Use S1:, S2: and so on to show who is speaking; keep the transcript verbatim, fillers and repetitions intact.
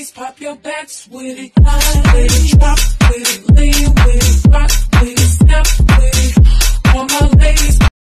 S1: ladies, pop your backs with it. Ladies, drop